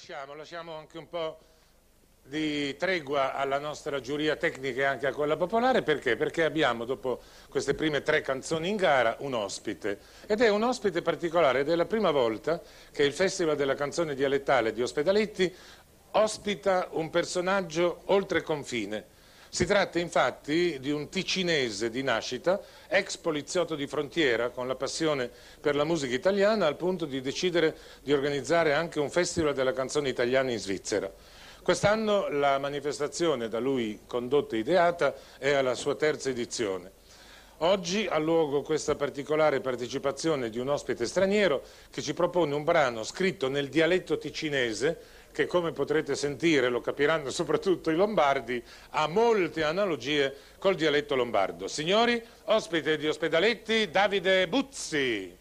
lasciamo anche un po' di tregua alla nostra giuria tecnica e anche a quella popolare. Perché? Perché abbiamo, dopo queste prime 3 canzoni in gara, un ospite. Ed è un ospite particolare, ed è la prima volta che il Festival della canzone dialettale di Ospedaletti ospita un personaggio oltre confine. Si tratta infatti di un ticinese di nascita, ex poliziotto di frontiera con la passione per la musica italiana, al punto di decidere di organizzare anche un Festival della canzone italiana in Svizzera. Quest'anno la manifestazione da lui condotta e ideata è alla sua 3ª edizione. Oggi ha luogo questa particolare partecipazione di un ospite straniero che ci propone un brano scritto nel dialetto ticinese che, come potrete sentire, lo capiranno soprattutto i lombardi, ha molte analogie col dialetto lombardo. Signori, ospite di Ospedaletti, Davide Buzzi.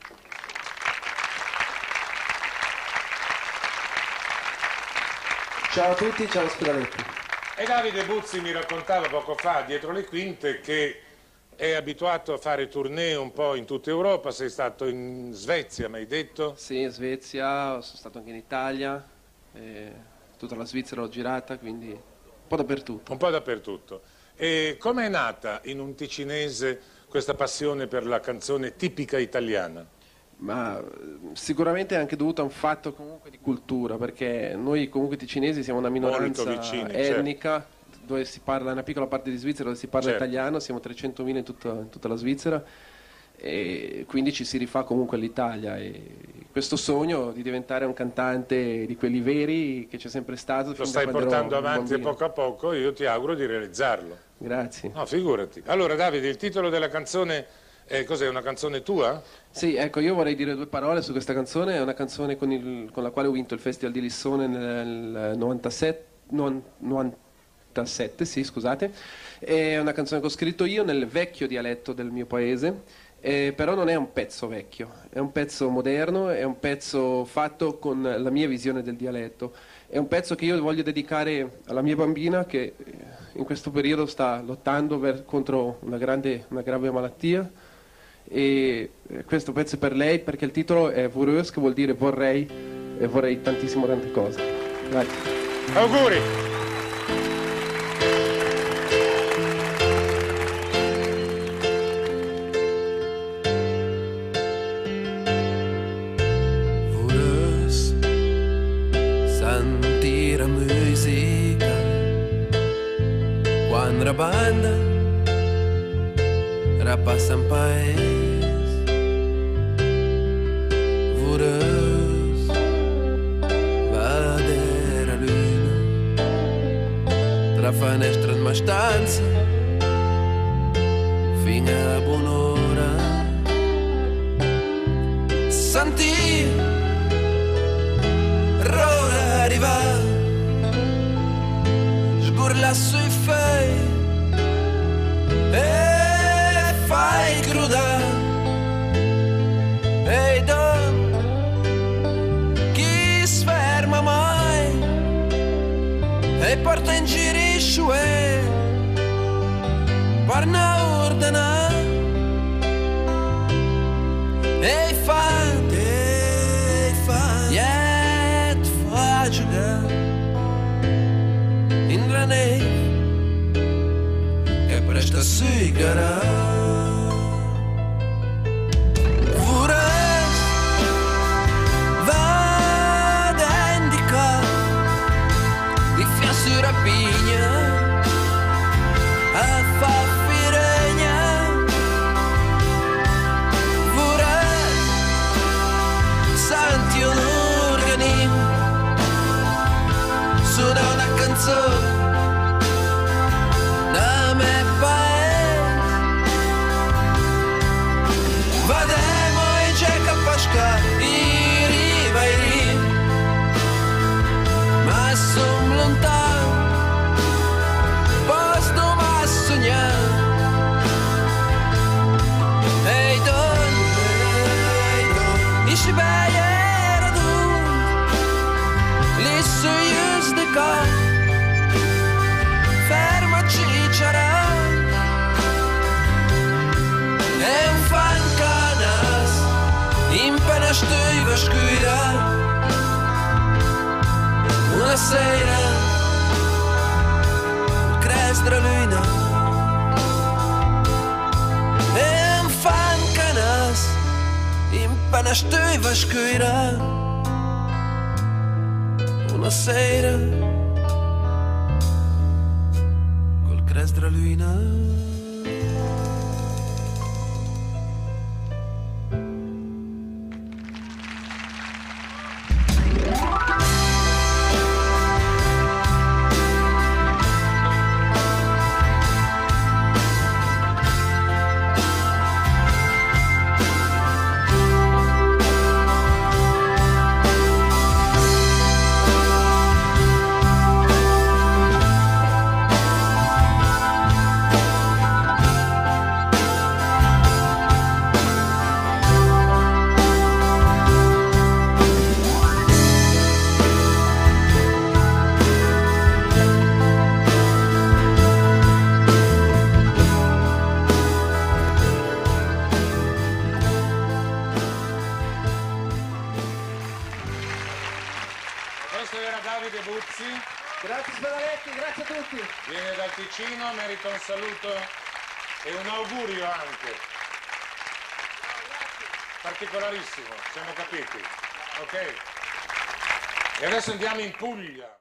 Ciao a tutti, ciao Ospedaletti. E Davide Buzzi mi raccontava poco fa, dietro le quinte, che è abituato a fare tournée un po' in tutta Europa. Sei stato in Svezia, mi hai detto? Sì, in Svezia, sono stato anche in Italia, tutta la Svizzera l'ho girata, quindi un po' dappertutto. Un po' dappertutto. E come è nata in un ticinese questa passione per la canzone tipica italiana? Ma sicuramente è anche dovuto a un fatto comunque di cultura, perché noi comunque ticinesi siamo una minoranza vicini, etnica, certo. Dove si parla, una piccola parte di Svizzera dove si parla certo. italiano, siamo 300.000 in tutta la Svizzera, e quindi ci si rifà comunque all'Italia, e questo sogno di diventare un cantante di quelli veri che c'è sempre stato. Lo stai portando avanti poco a poco, io ti auguro di realizzarlo. Grazie. No, figurati. Allora Davide, il titolo della canzone cos'è, una canzone tua? Sì, ecco, io vorrei dire 2 parole su questa canzone. È una canzone con la quale ho vinto il Festival di Lissone nel 97, sì, scusate. È una canzone che ho scritto io nel vecchio dialetto del mio paese, però non è un pezzo vecchio, è un pezzo moderno, è un pezzo fatto con la mia visione del dialetto. È un pezzo che io voglio dedicare alla mia bambina che in questo periodo sta lottando contro una grave malattia. E questo pezzo è per lei perché il titolo è Vorös, che vuol dire vorrei, e vorrei tantissimo tante cose. Grazie. Auguri! Vorös sentire musica quando la banda rapassa un paese. Vorös vedere la luna tra finestre in una stanza fino a buon'ora. Sentire l'ora arrivare, sgurla sui fei e fai crudare. Ehi don, chi si ferma mai e porta in giro i suoi per non ordinare. Ehi fate, niente fa giocare in la neve e presta sui garage. Rapigna a fa firegna, vorrei senti un organismo, suona una canzone da me paese, vademo e c'è capasca i riva e riva, ma son lontano. Ehi donne, ich bayere du, li suyus de cor, ferma cicciara, e un fancanas, impena stuiva scura, una sera crestra luna e un fan canas in panastöva scuira una sera col crestra luna. Questo era Davide Buzzi. Grazie Spadaletti, grazie a tutti. Viene dal Ticino, merita un saluto e un augurio anche. Particolarissimo, siamo capiti. Ok? E adesso andiamo in Puglia.